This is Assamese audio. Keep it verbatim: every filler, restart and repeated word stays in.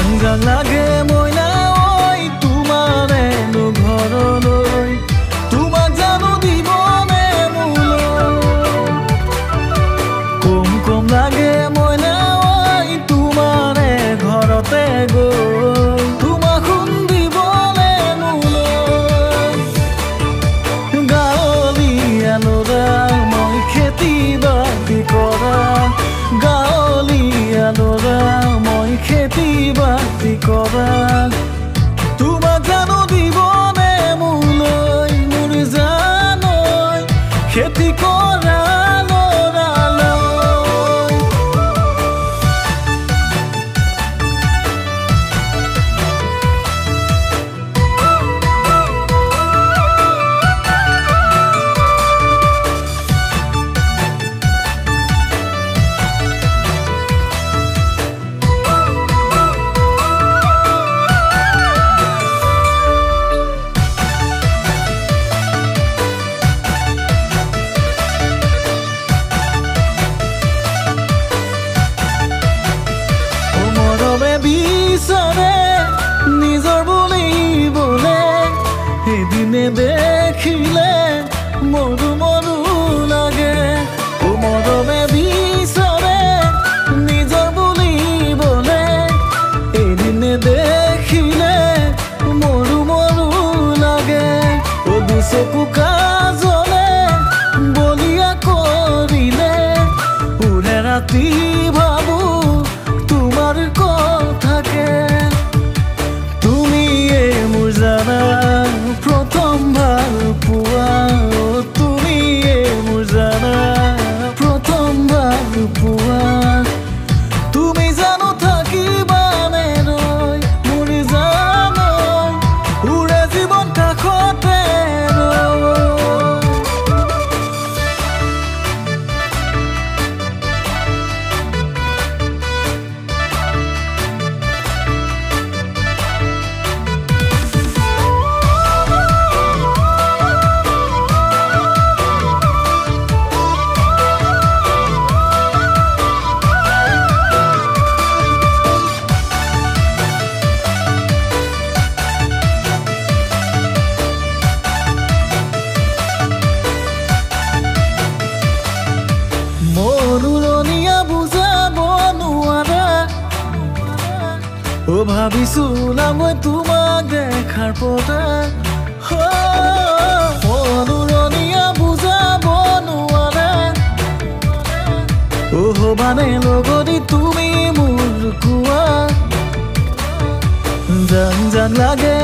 জাং জাং লাগে মইনা ঐ তোমাৰে নো ঘৰলৈ তোমাক জানো দিবনে মোলৈ কম কম লাগে মইনা ঐ তোমাৰে ঘৰতে গৈ তোমাক শুনিবনে মোলৈ গাঁৱলীয়া ল'ৰা মই খেতি বাতি কৰা গাঁৱলীয়া ল'ৰা মই খেতি বাতি কৰা তোমাক জানো দিবনে মোলৈ মোৰ জানৈ খেতি কৰা ল'ৰালৈ নিজৰ বুলিবলে এদিনে দেখিলে মৰু মৰু লাগে ও মৰমে বিচাৰে নিজৰ বুলিবলে এদিনে দেখিলে মৰু মৰু লাগে ও দুচকু কাজলে বলিয়া কৰিলে উৰে ৰাতি ভাবো তোমাৰ কথাকে প্রথম ভাল পোৱা তুমিয়ে মোৰ জানা প্ৰথম ভাল পোৱা তুমি জানো থাকিবানে ৰৈ মোৰ জানৈ উৰে জীৱন কাষতে মনুৰণীয়া বুজাব নোৱাৰা ও ভাবিছো না মই তোমাক দেখাৰ পৰা মনুৰণীয়া বুজাব নোৱাৰা ও হবানে লগতে তুমি মোৰ কোৱা জাং জাং লাগে